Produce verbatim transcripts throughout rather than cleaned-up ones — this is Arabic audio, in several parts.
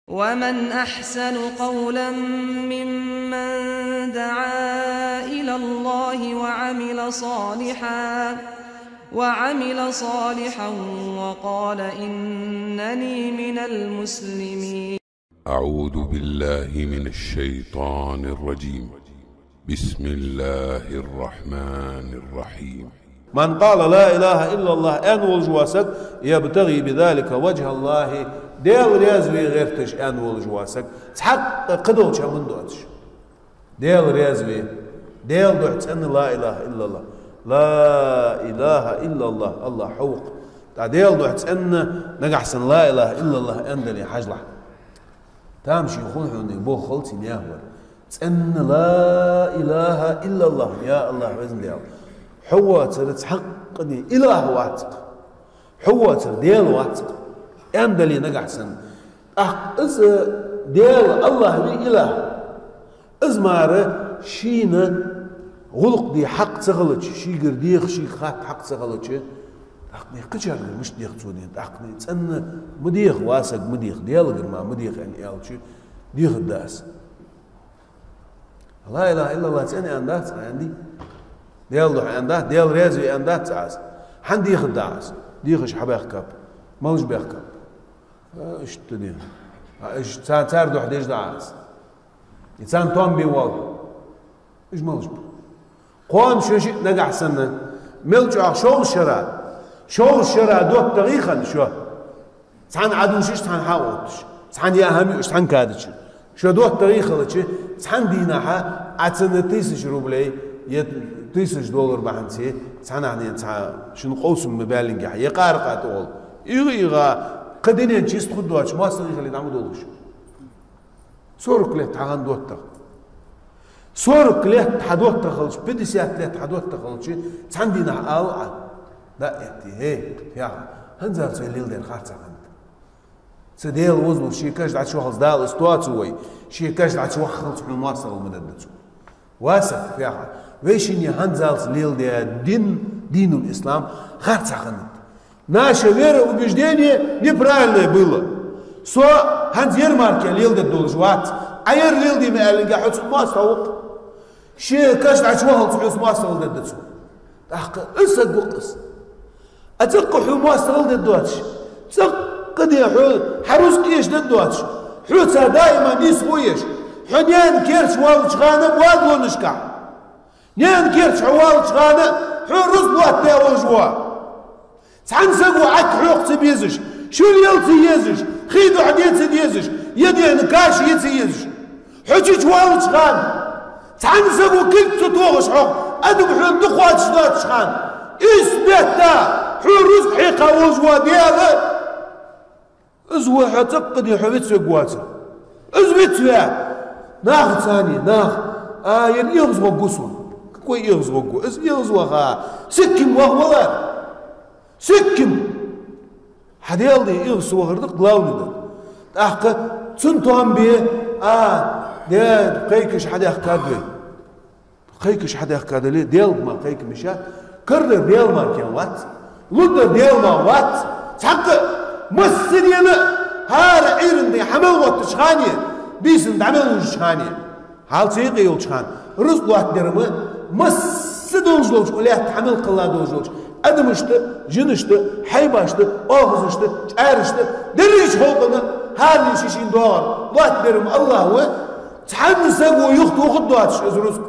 ومن أحسن قولا ممن دعا إلى الله وعمل صالحا وعمل صالحا وقال إنني من المسلمين. أعوذ بالله من الشيطان الرجيم. بسم الله الرحمن الرحيم. من قال لا إله إلا الله أن والجواسك يبتغي بذلك وجه الله ديل ريزوي غيرتش أن والجواسك تحق قدوش من دوتش ديل ريزوي ديل دوتش أن لا إله إلا الله لا إله إلا الله الله حوق ديل دوتش أن نقحسن لا إله إلا الله أن دني حجلة تامشي يخون حوني بو خلطي نياهور أن لا إله إلا الله يا الله بإذن الله حوة تحقني إله واتق حوة ديال واتق أم دلي نقحسن أح إز ديال الله بي إله إز مارة شينا غلق دي حق تغلج شي قرديخ شي خات حق تغلج أحقني قجر مش ديخ توني أحقني تأن مديخ واسق مديخ ديال قرما مديخ أن يالشي ديخ الداس لا إله إلا الله تأني أندات عندي ديال دوح أندات ديال ريزي أندات تعاس حن ديخ الداس ديخش حباخ كاب موج بيخ كاب ايش تدين ايش تار دوح ديش داس إنسان توم بي وال ايش موج قوم شو شيء نقع سنة ملجع شو الشرع شو الشرع دوح تغيخا شو تحن عدو شيش تحن حاوتش تحن يا همي تحن كادش شو دوح تغيخا لشي تحن ديناها عتسنة تيسش روبلي يت تيسش دولار بحنسي تحن عني تحن شنو قوسم مبالنجح يقارق تقول يغ يغا قدينين تشيست خدواتش ما استغيخ اللي نعمل دولش سورك له تحن دوتا سورك له تحدوت تخلص بديسيات له تحدوت تخلص تحن دينا آل لا يأتي هي يا هنزل سويليل دير خارج عند سديل وزن شيء كاش دعت شو خلص دال استواتوي شيء كاش دعت شو خلص من واصل ومددته واسف يا ويشين هنزل ليل دير دين دين الإسلام خارج عند наша вера убеждение неправильное было со هنزير ماركة ليل دير دولجوات عير ليل دي مالنجا حس ما استوق شيء كاش دعت شو خلص حس ما استوق ددته أحق إسق وقص أتلقى حو ما استغل ددواتش تلقى دي حو حروس قيش ددواتش حوتها دائما يسويش حنيان كيرش والش غانا وادلو نشكع نيان كيرش والش غانا حو رز بوات تاو جوا تحن سقو عك حوق تبيزش شو اليلتي يزش خيدو عدين تديزش يدين كاش يتيزش حوتش والش غانا تحن سقو كل تتوغش حوق أدم حو دقوات شدات شغان إثبتا حروز حقيقة وزوا ديالا ازوا حتقد يحبت سقواتا ازبت فيها ناخذ ثاني ناخذ آه ين يغزو قصون كوي يغزو قو از يغزو خا سكم وهو لا سكم حديال دي يغزو غردق لاوني ده تحقق تنتوهم بيه آه ديال قيكش حدا يحكاد بيه قيكش حدا يحكاد ليه ديال ما قيك مشات كرر ديال ما كان وات لدر ديال ما وات تحقق مسرينا هذا عيرن دي حمل وات شخانية بيسن دعمل شخانية حال سيقي يول شخان رزق وات درمه مس دوجلوش ولا تحمل قلا دوجلوش أدمشت جنشت حيباشت أوفزشت عارشت دريش هوقنا هذا شيشين دور وات درم الله هو تحمل سقو يخطو خطواتش از رزق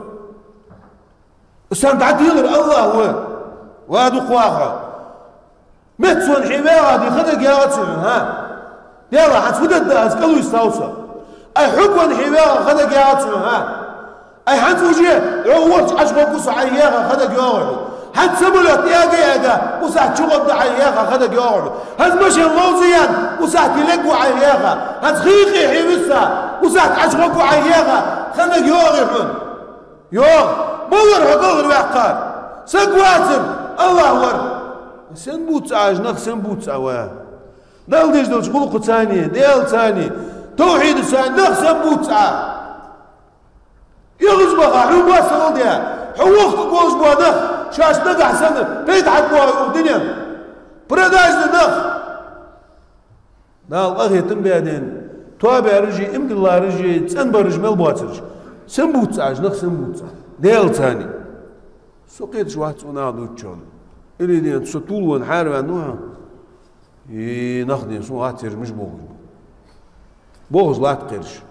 استان تعديل الله هو وادو قواخا متسون حماية دي خدق يا غتسون ها يلا حتفدد داس قالوا يستوصى اي حبون حماية خدق يا غتسون ها اي حنفوجيه عورت عشبه قصة عياغا خدق يوعو حتسبلت ياغا ياغا وساعت شغل عياغا خدق يوعو هتمشي اللوزيان وساعت يلقوا عياغا هتخيقي حمسا وساعت عشبه عياغا خدق يوعو يوغ مولر حقوق الوحقار سقواتر الله ور سنبوت عاج نخ سنبوت عواه دال ديش دولش خلق ثانية ديال ثاني توحيد ثاني نخ سنبوت عا يغزبخ حلو ما سغل ديها حوقت قوش بوا نخ شاش نقع سنة بيت حد بوا الدنيا براداج نخ دال أغي تنبيادين توابع رجي امد الله رجي تنبر رج ملبوات رج سنبوت عج نخ سنبوت ديل ثاني سقيت شوات ونادو تشون اللي دي تسطول ونحارب عنوها ناخذ سو هاتير مش بوغ بوغز لا تقرش